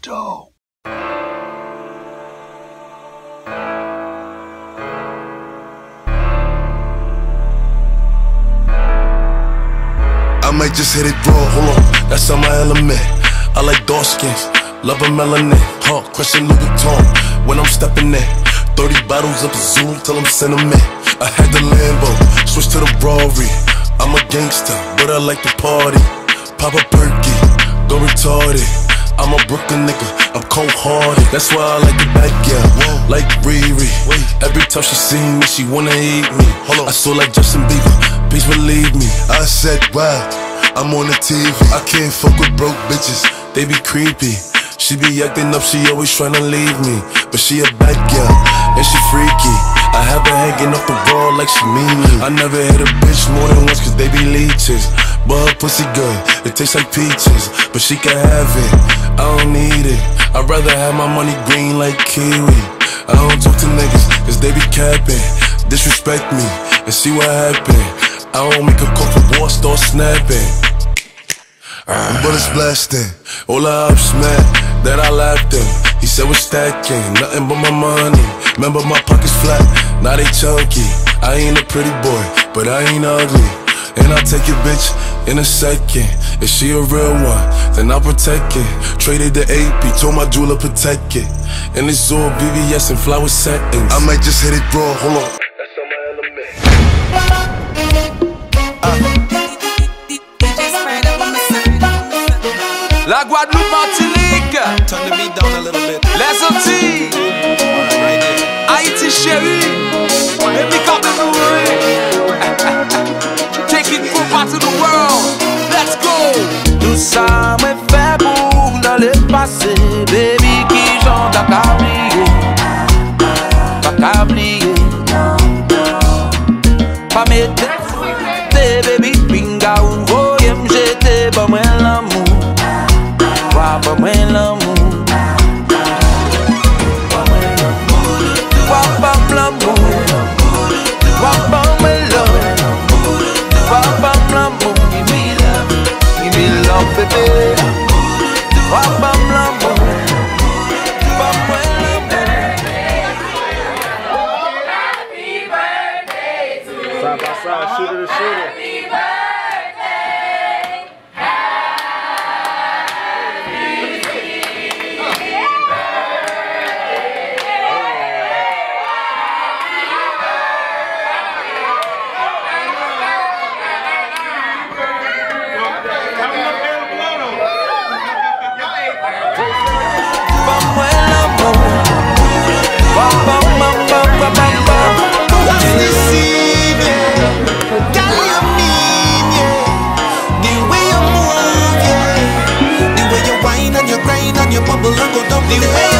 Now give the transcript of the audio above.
dope. I might just hit it raw, hold on, that's on my element. I like dark skins, love a melanin, crushing Louis Vuitton when I'm stepping in. 30 bottles up a Zoom till I'm sentiment. I had the Lambo, switch to the Rari. I'm a gangster, but I like to party. Pop a perky, go retarded. I'm a Brooklyn nigga, I'm cold-hearted. That's why I like the back, yeah, like Riri. Every time she see me, she wanna eat me. I saw like Justin Bieber, please believe me. I said, wow, I'm on the TV. I can't fuck with broke bitches, they be creepy. She be acting up, she always tryna leave me. But she a bad girl, and she freaky. I have her hanging off the wall like she mean me. I never hit a bitch more than once cause they be leeches. But her pussy good, it tastes like peaches. But she can have it, I don't need it. I'd rather have my money green like kiwi. I don't talk to niggas cause they be capping. Disrespect me and see what happen. I don't make a call for war, start snapping. Bullets blasting, all the ups mad that I laughed in. He said we're stacking, nothing but my money. Remember my pockets flat, now they chunky. I ain't a pretty boy, but I ain't ugly. And I'll take your bitch in a second. If she a real one, then I'll protect it. Traded the AP, told my jeweler protect it. And it's all BBS and flower settings. I might just hit it raw, hold on. That's on my element. La Guadeloupe, Martinique. Turn the beat down a little bit. Les Antilles. Right there. Haïti chérie. Et puis quand même taking group out to the world. Let's go. Tout ça me fait pour dans le passé. Baby qui chante à cablier. Pas mettre tes baby pinga ou voyez m'jeter pas moi l'amour. Pas moi l'amour. Pas l'amour. Pas l'amour. Give me love, baby. Side by side, shooter to shooter. You bubble and go down the way